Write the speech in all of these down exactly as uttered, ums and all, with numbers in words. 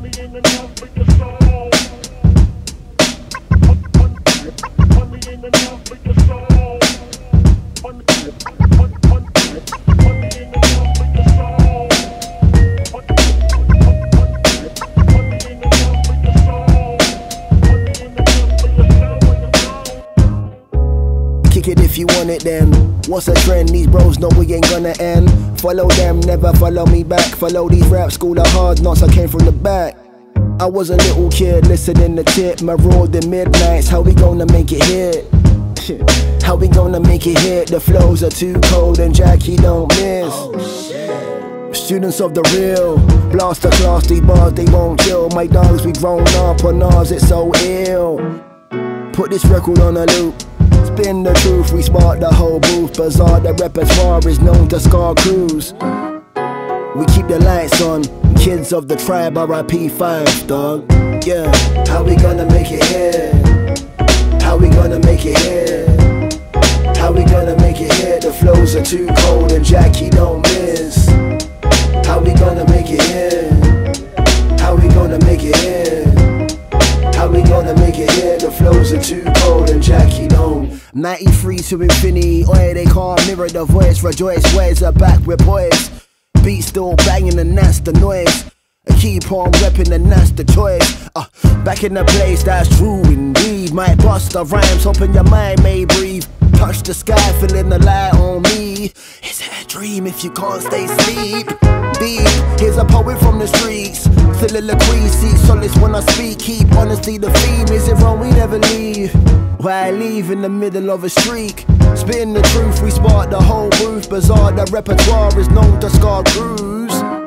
Money ain't enough for your soul. Money ain't enough for your soul. Money, money, money, money ain't enough for your soul. Money, money ain't enough for your soul. Money ain't enough for your soul. Kick it if you want it then. What's a trend? These bros know we ain't gonna end. Follow them, never follow me back. Follow these rap school of hard knocks, I came from the back. I was a little kid listening to Tip, marauding midnights. How we gonna make it hit? How we gonna make it hit? The flows are too cold and Jackie don't miss. Students of the real, blaster class, these bars they won't kill. My dogs, we grown up on ours, it's so ill. Put this record on a loop, spin the truth, we spark the whole booth. Bizarre, the repertoire is known to scar crews. We keep the lights on, kids of the tribe, R I P five, dog. Yeah, how we gonna make it here? How we gonna make it here? How we gonna make it here? The flows are too cold and Jackie don't miss. How we gonna make it here? How we gonna make it here? How we gonna make it here? The flows are too cold and Jackie don't. ninety-three to infinity, oi, they can't mirror the voice. Rejoice, where's are back, we're boys. Beat still banging and that's the noise. I keep on repping and that's the choice. uh, Back in the place, that's true indeed. Might bust the rhymes, hoping your mind may breathe. Touch the sky, feeling the light on me. Is it a dream if you can't stay asleep? Deep, here's a poet from the streets. Soliloquy, seek solace when I speak. Keep honesty the theme, is it wrong we never leave? Why leave in the middle of a streak? Spitting the truth, we spark the whole booth. Bizarre, the repertoire is known to scar crews.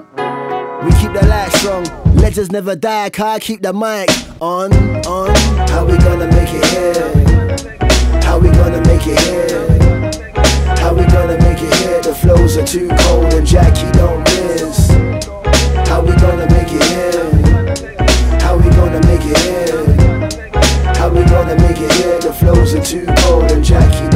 We keep the light strong, legends never die, car keep the mic on, on. How we gonna make it here? How we gonna make it here? How we gonna make it here? The flows are too cold and Jackie don't miss. How we gonna make it here? How we gonna make it here? How we gonna make it here? The flows are too cold and Jackie don't miss.